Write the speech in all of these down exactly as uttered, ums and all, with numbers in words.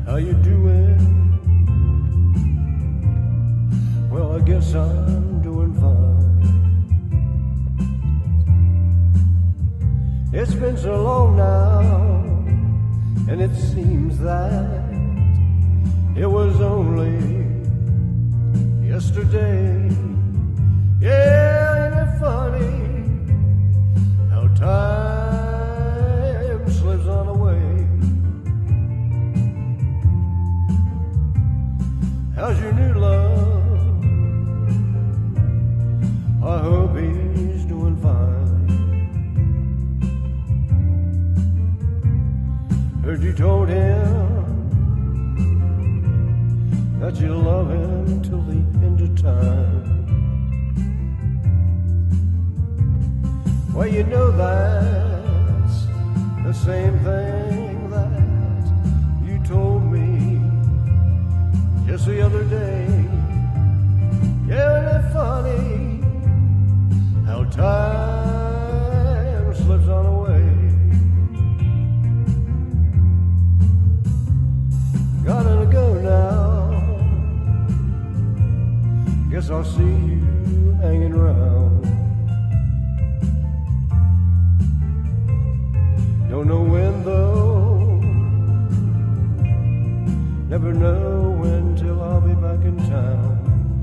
How you doing? Well, I guess I'm doing fine. It's been so long now, and it seems that it was only yesterday. Yeah, ain't it funny how time slips on away? How's your new love? I hope he's doing fine. Heard you told him that you love him till the end of time. Well, you know that's the same thing that you told me just the other day. Yeah, isn't it funny how time slips on away? Gotta go now. Guess I'll see you hanging around. Don't know when though, never know when till I'll be back in town.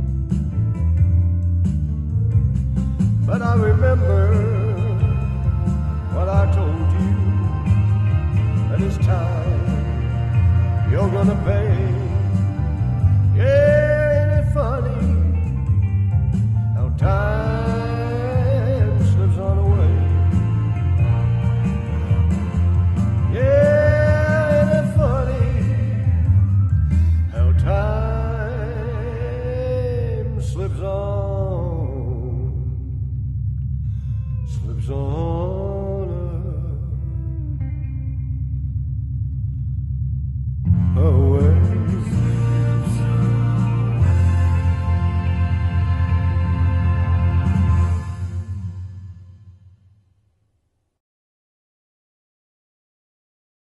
But I remember what I told you, that it's time you're gonna pay. Yeah, ain't it funny how time slips on away? Yeah, ain't it funny how time slips on, slips on.